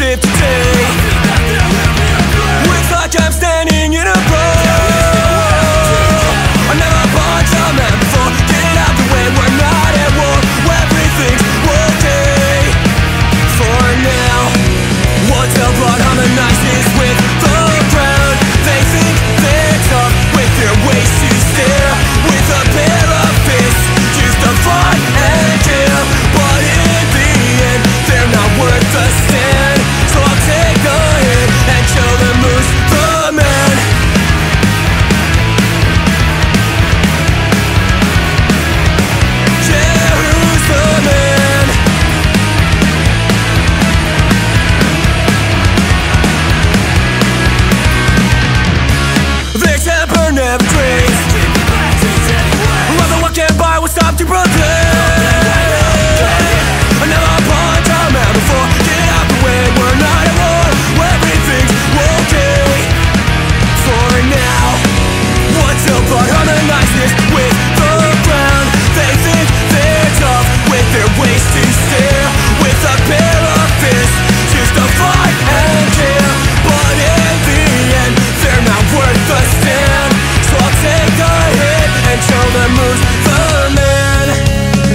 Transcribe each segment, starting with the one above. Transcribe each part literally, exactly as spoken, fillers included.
live today. Looks like I'm standing in a row. I never punched a man before. Get out the way, we're not at war. Everything's okay for now. What's the blood harmonizes with the ground? They think they're tough with their ways to stare. With a pair of fists used to fight and kill, but in the end they're not worth the stand. So I'll take the hit and show them who's the man. Yeah, who's the man? Their temper never drinks. Rather what can buy will stop to protect. I never punched a man before. Get out the way, we're not at war. Everything's okay for now. What's the blood harmonizes with the ground? They think they're tough with their ways to stare. With a pair of fists used to fight and kill, but in the end they're not worth the stand. So I'll take the hit and show them who's the man.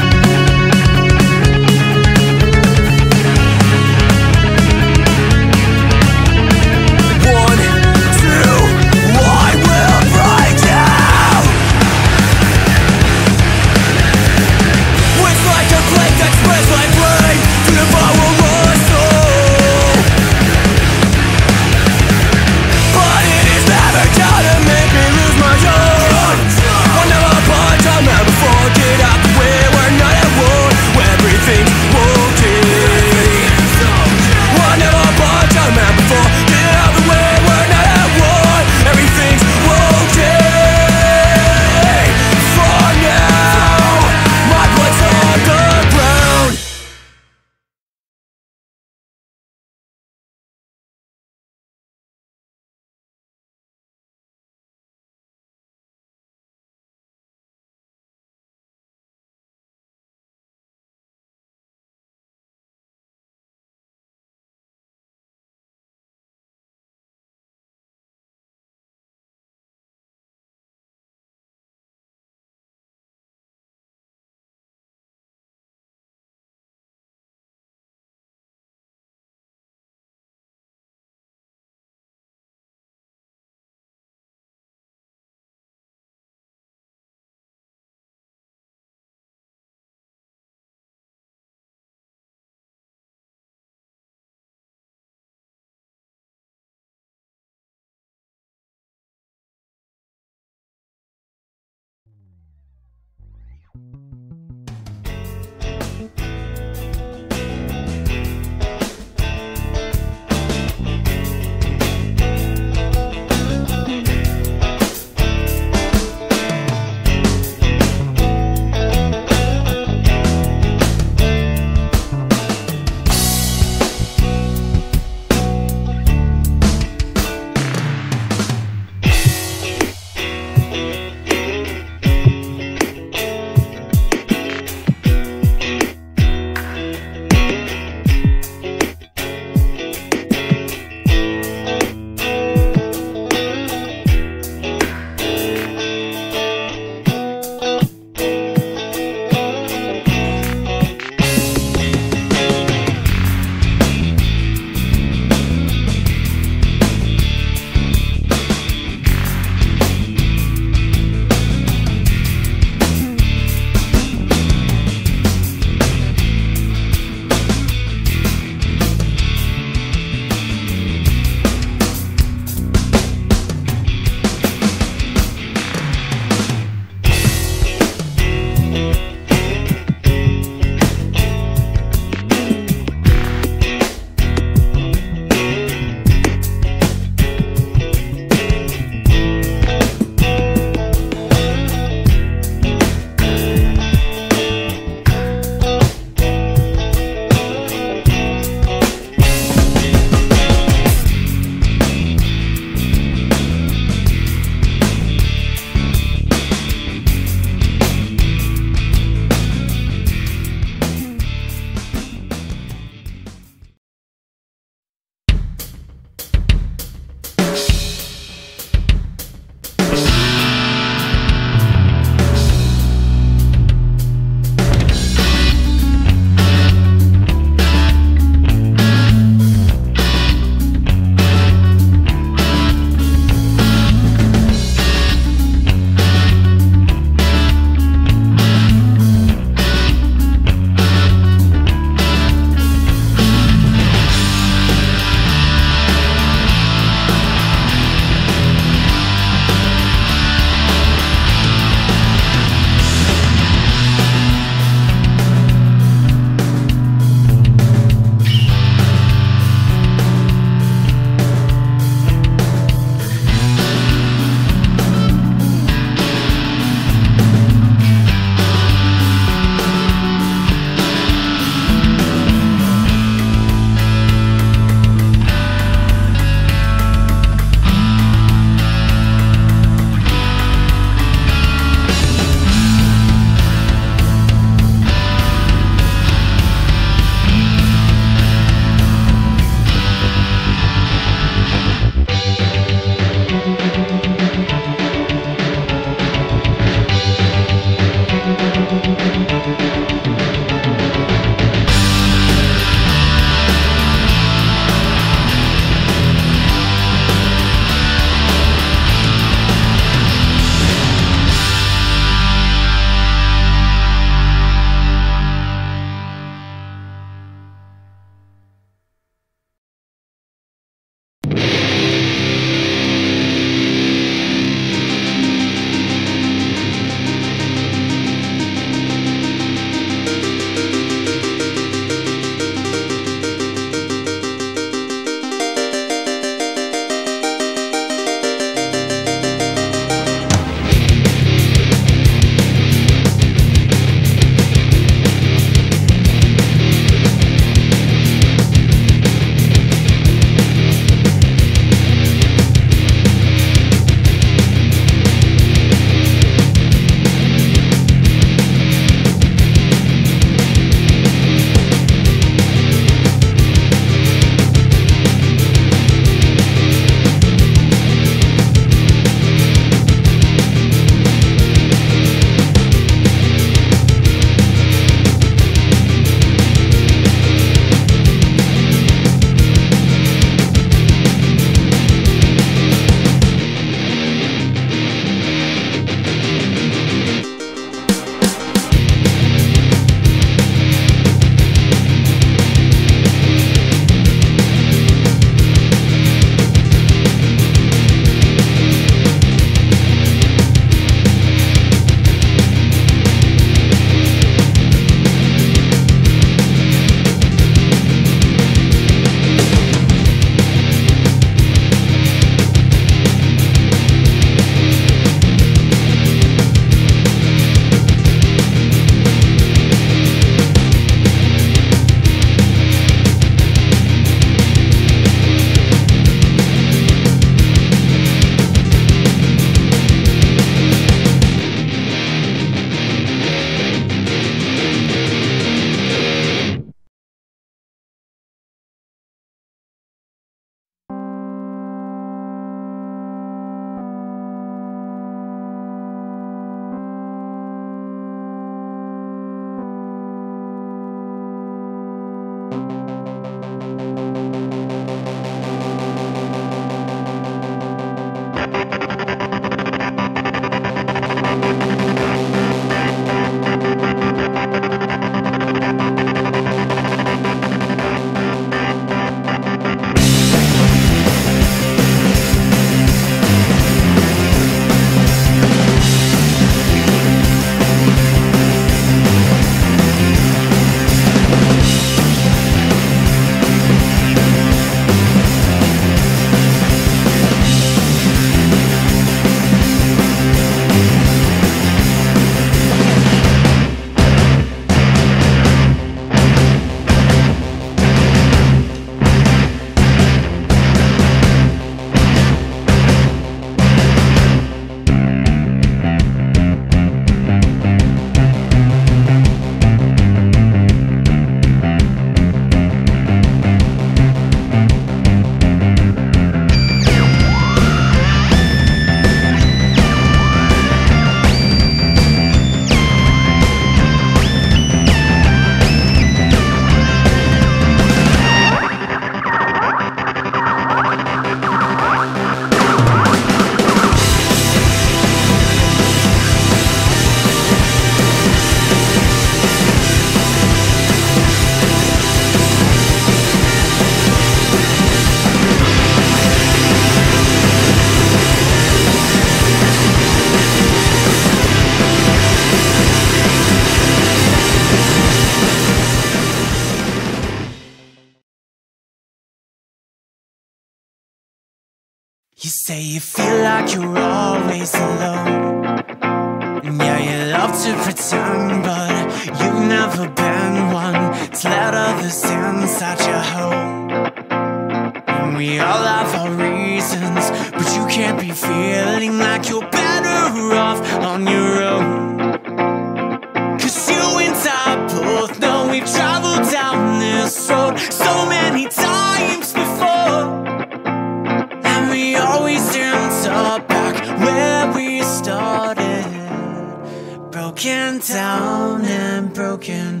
You say you feel like you're always alone. Yeah, you love to pretend, but you've never been one to let others inside your home. And we all have our reasons, but you can't be feeling like you're better off on your own. Cause you and I both know we've traveled down this road so many times before, and we always end up back where we started, broken down and broken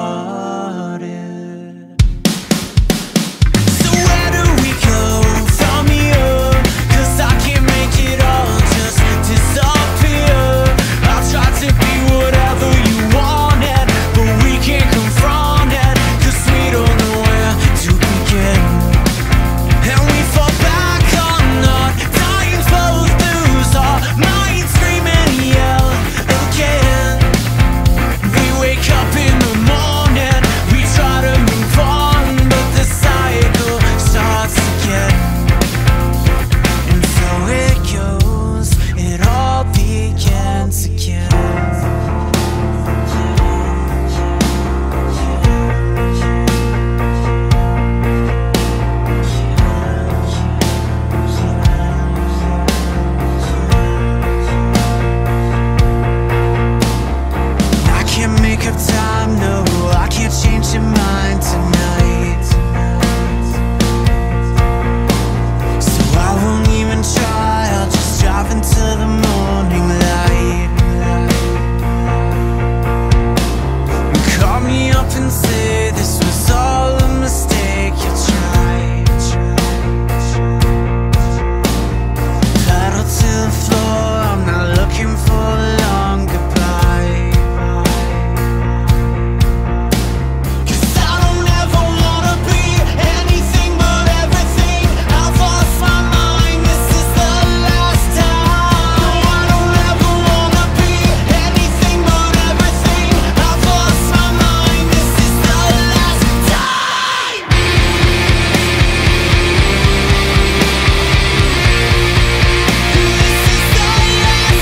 hearted. So where do we go from here? Cause I can't make it all just disappear. I'll try to be whatever you wanted, but we can't confront it, cause we don't know where to begin. And we fall back on our times, both lose our minds, scream and yell again. We wake up in the morning, we try to move on, but the cycle starts again. And so it goes, it all begins again. I can't make up time, no, I can't change your mind tonight. So I won't even try, I'll just drive until the morning light. Call me up and say this was all a mistake, you tried. Pedal to the floor, I'm not looking for a long goodbye. Cause I don't ever wanna be anything but everything. I've lost my mind, this is the last time. No, I don't ever wanna be anything but everything. I've lost my mind, this is the last time. This is the last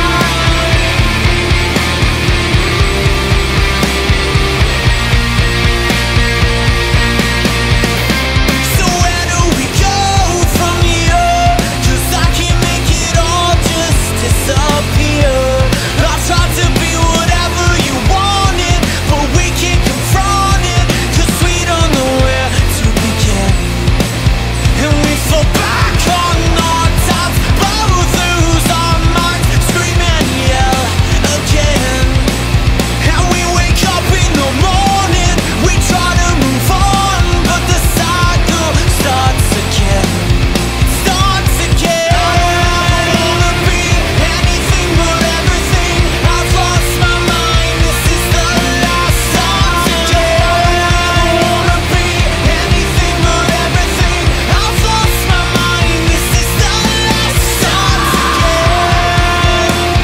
time. So where do we go from here? Cause I can't make it all just disappear. I tried to be whatever you wanted, but we can't confront it, cause we don't know where to begin. And we fall back on our tops, both lose our minds, scream and yell again. And we wake up in the morning, we try to move on, but the cycle starts again, starts again. I don't wanna be anything but everything. I've lost my mind, this is the last time. I don't wanna be anything but everything. I've lost my mind, this is the last time again.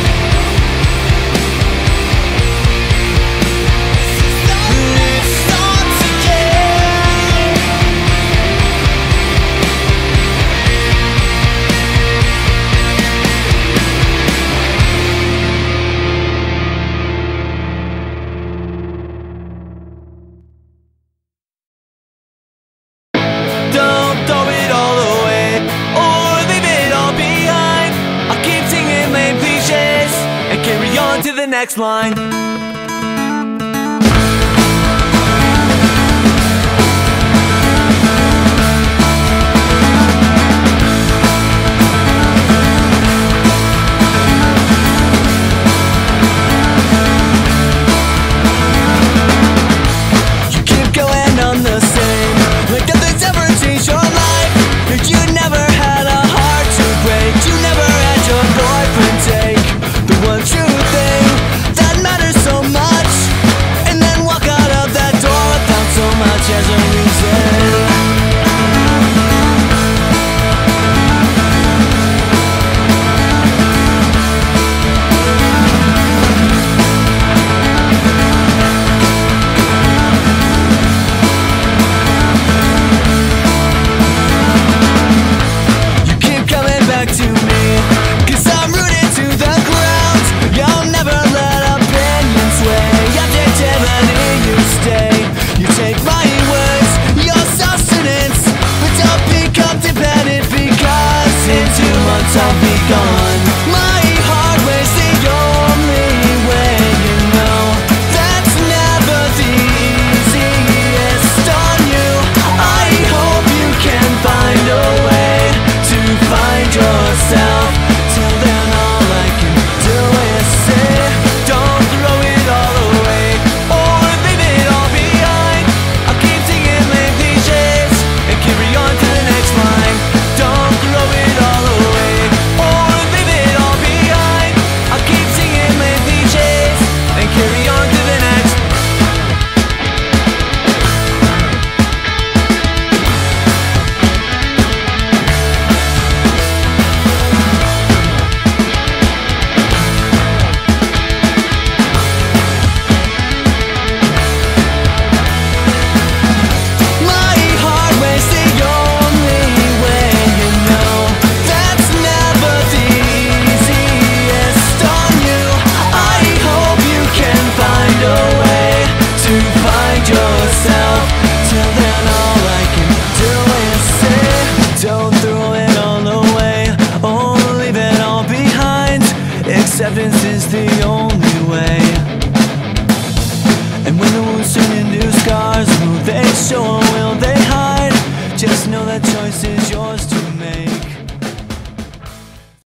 It starts again. Don't throw it all away or leave it all behind. I'll keep singing lame cliches and carry on to the next line.